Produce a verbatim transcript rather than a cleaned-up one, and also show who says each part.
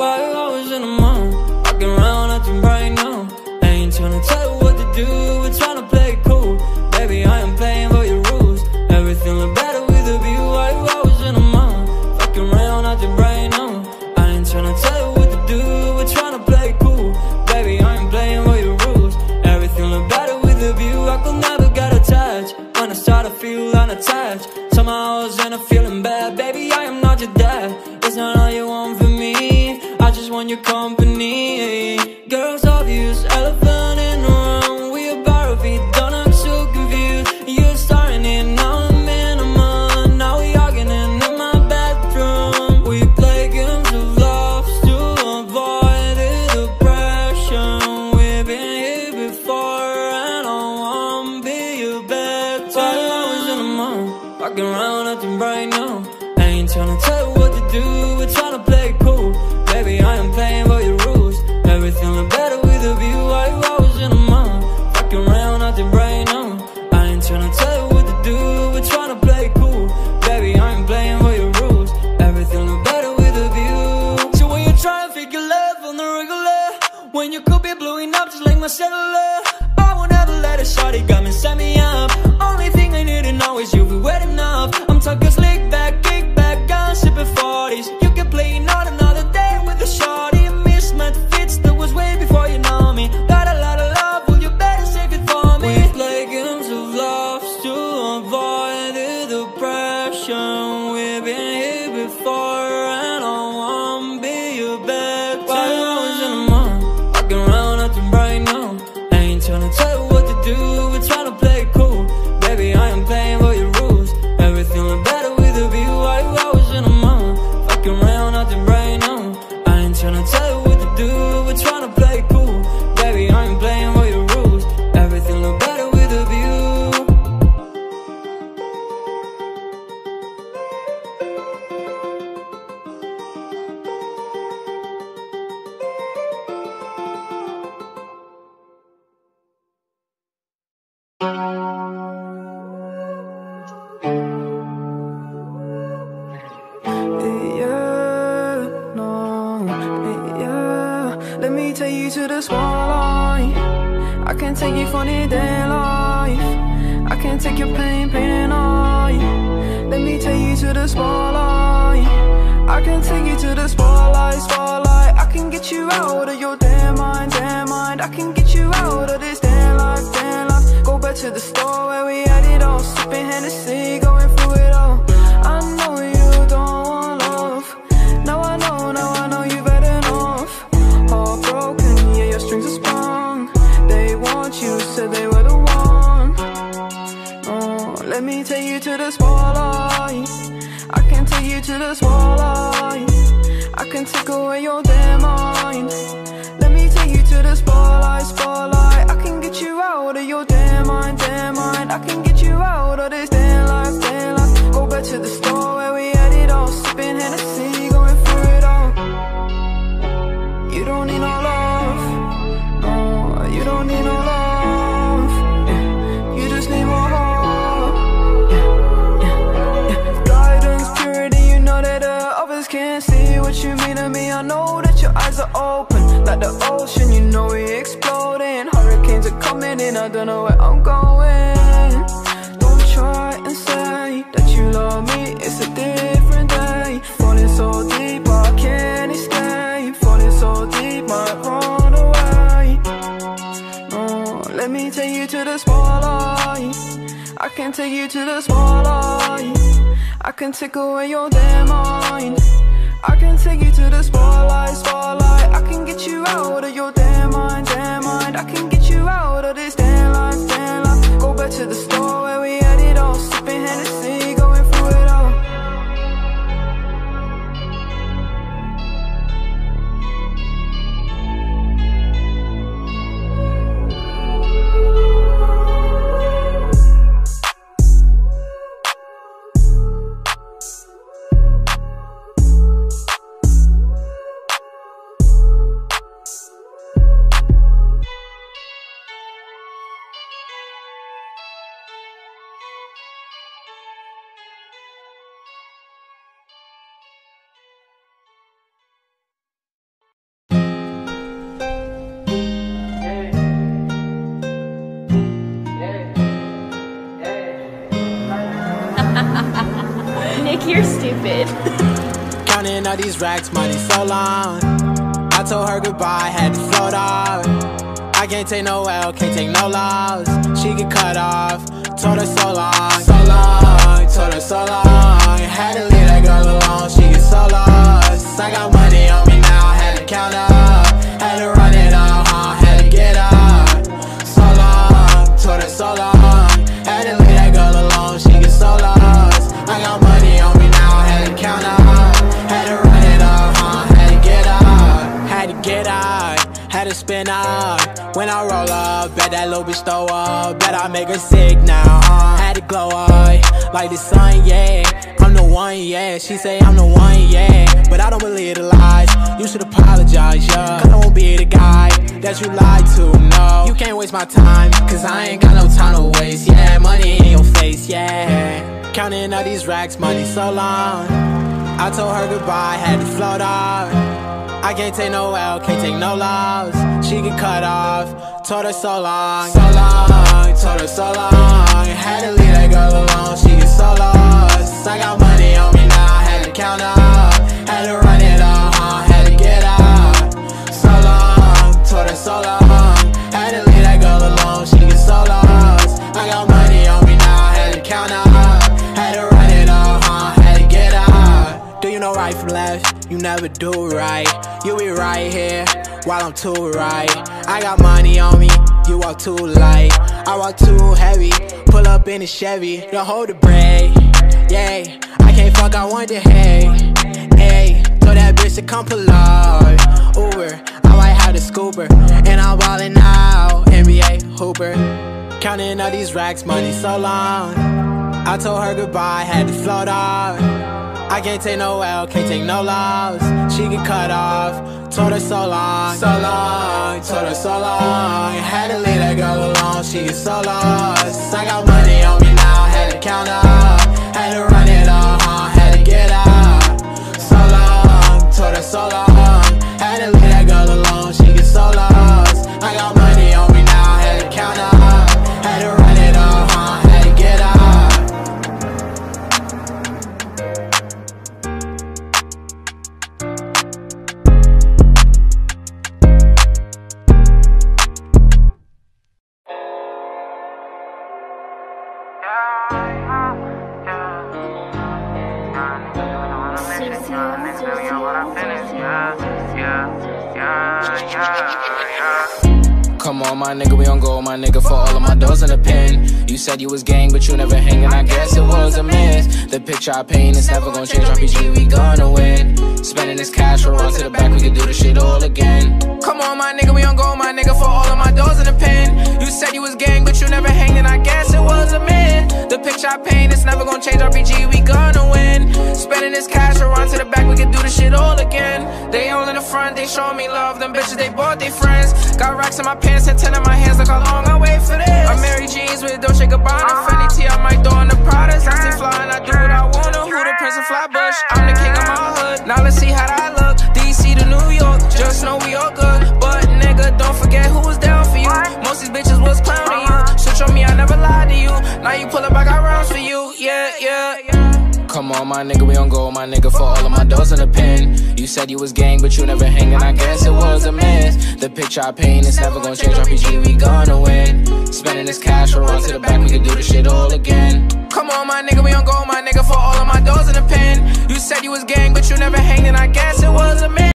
Speaker 1: Why you always in the mood? Walking around acting right now. I ain't tryna tell you what to do, we're tryna play it cool. Baby, I am playing by your rules. Everything look better with a view. Why you always in the mood? Walking around acting right now. I ain't tryna tell you what to do, we're tryna play it cool. Baby, I am playing by your rules. Everything look better with a view. I could never get attached. When I start to feel unattached, somehow I was in a feeling bad. Baby, I am not your dad. It's not all you want from me, I just want your company. Girls obvious, elephant in the room. We about our feet, don't act so confused. You're starting it, now I'm in a month. Now we arguing in my bedroom. We play games of love to avoid the depression. We've been here before and I won't be your bed. Why you always in the mood? Walking around acting right now. I ain't tryna tell you what to do, we're tryna play it cool. Baby, I am playing by your rules. Everything look better with a view. Why you always in the mood? Walking around acting right now. I ain't tryna tell you what to do, we're tryna play it cool. Baby, I am playing by your rules. Everything look better with a view. So when you try to figure love on the regular, when you could be blowing up just like my cellular, I won't ever let a shawty come and set me up. Only thing I need to know is you be wet enough. I'm talking slick back, kick back, gun sipping forties. You can play not another day with a shawty. Mismatch fits that was way before you know me. Got a lot of love, well you better save it for me. We play games of love to avoid the depression. We've been here before and I won't be your bed. Why you always in the mood? Walking around acting right now. I ain't tryna tell you what to do, we're tryna play it cool. Baby, I am playing by your rules. Everything look better with a view. Why you always in the mood? Walking around acting right now. I ain't tryna tell you what to do, we're tryna play it cool. Baby, I am playing by your rules. Everything look better with a view.
Speaker 2: To the spotlight, I can take you funny day life. I can take your pain, pain away. Let me take you to the spotlight. I can take you to the spotlight, spotlight. I can get you out of your damn mind, damn mind. I can get you out of this damn life, damn life. Go back to the store where we had it all, sipping Hennessy, going through it all. I know you don't want love. Now I know, now I know you've had enough. Heartbroken, yeah, your strings are sprung. They want you, said they were the one. Oh, let me take you to the spotlight. I can take you to the spotlight. I can take away your damn mind. Let me take you to the spotlight, spotlight. I can get you out of your damn mind, damn mind. I can get you out of this damn life, damn life. Go back to the store where we had it all, sipping Hennessy, going through it all. You don't need no love, no, you don't need no love, yeah. You just need more heart, yeah, yeah, yeah. Guidance, purity, you know that uh, others can't see what you mean to me. I know that your eyes are open, like the ocean, you know we exploding. Hurricanes are coming in, I don't know where I'm going. Don't try and say that you love me, it's a different day. Falling so deep, I can't escape. Falling so deep, might run away. Oh, let me take you to the spotlight. I can take you to the spotlight. I can take away your damn mind. I can take you to the spotlight, spotlight. I can get you out of your damn mind, damn mind. I can get you out of this damn life, damn life. Go back to the store where we had it all, sipping Hennessy, going through it all.
Speaker 3: Nick, you're stupid.
Speaker 4: Counting all these racks, money so long. I told her goodbye, had to float off. I can't take no L, can't take no loss. She get cut off, told her so long, so long, told her so long. Had to leave that girl alone, she get so lost. I got money on me now, had to count up. Had to run it up, huh, had to get up. So long, told her so long. Had to leave that girl alone, she get so lost. I got money on me now, had to count up. Had to run it up, huh, had to get up. Had to get up, had to spin up. When I roll up, bet that little bitch throw up. Bet I make her sick now, uh. Had to glow up, like the sun, yeah. I'm the one, yeah. She say I'm the one, yeah. But I don't believe the lies. You should apologize, yeah. Cause I won't be the guy that you lied to, no. You can't waste my time, cause I ain't got no time to waste, yeah. Money in your face, yeah. Counting all these racks, money so long. I told her goodbye, had to float off. I can't take no L, can't take no loss. She get cut off, told her so long, so long, told her so long. Had to leave that girl alone, she get so lost. I got money on me now, had to count up. Had to run it up, huh, had to get up. So long, told her so long. Had to leave that girl alone, she get so lost. I got money on me now, had to count up. Had to run it up, huh, had to get up. Do you know right from left? You never do right. You be right here while I'm too right. I got money on me, you walk too light. I walk too heavy, pull up in a Chevy. Don't hold the brake, yeah. I can't fuck, I want the hay, hey. Told that bitch to come pull up, Uber. I might have the scooper, and I'm ballin' out, N B A hooper. Counting all these racks, money so long. I told her goodbye, had to float off. I can't take no L, can't take no loss. She get cut off, told her so long, so long, told her so long. Had to leave that girl alone, she get so lost. I got money on me now, had to count up. Had to run it up, huh, had to get up. So long, told her so long. Had to leave that girl alone, she get so lost. I got money on me now, had to count up. Had to run it up, huh, had to get up.
Speaker 5: Come on, my nigga, we on go, my nigga, for all of my doors in the pen. You said you was gang, but you never hanging, I guess it was a miss. The picture I paint is never gonna change, R P G, we gonna win. Spending this cash, we'll run to the back, we can do this shit all again. Come on, my nigga, we on go, my nigga, for all of my doors in the pen. You said you was gang, but you never hanging, I guess it was a myth. The picture I paint is never gonna change, R P G, we gonna win. Spending this cash, we'll run to the back, we can do this shit all again. They all in the front, they show me love, them bitches, they bought they friends. Got racks in my pants and ten in my hands, look how long I wait for this. I'm Mary Jeans with Dolce Gabbana, Fendi T, I might throw in the Pradas. I stay fly and I do what I wanna. Who the Prince of Flatbush? I'm the king of my hood. Now let's see how that look. D C to New York, just know we all good. But nigga, don't forget who was down for you. Most these bitches was clowning you. Switch on me, I never lied to you. Now you pull up, I got rounds for you. Yeah, yeah, yeah. Come on, my nigga, we on go, my nigga, for all of my doors in the pen. You said you was gang, but you never hanging, I guess it was a miss. The picture I paint is never gonna change, R P G, we gonna win. Spending this cash, we'll run to the back, we can do this shit all again. Come on, my nigga, we on go, my nigga, for all of my doors in the pen. You said you was gang, but you never hanging, I guess it was a miss.